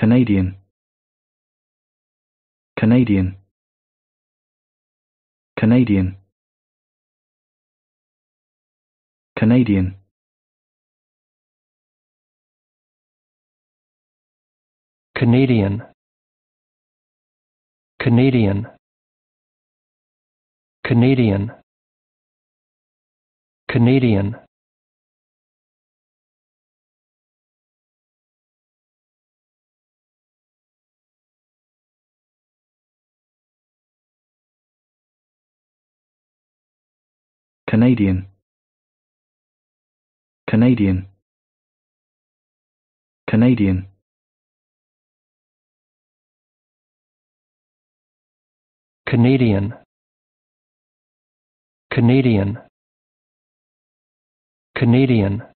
Canadian, Canadian, Canadian, Canadian, Canadian, Canadian, Canadian, Canadian, Canadian, Canadian, Canadian, Canadian, Canadian, Canadian,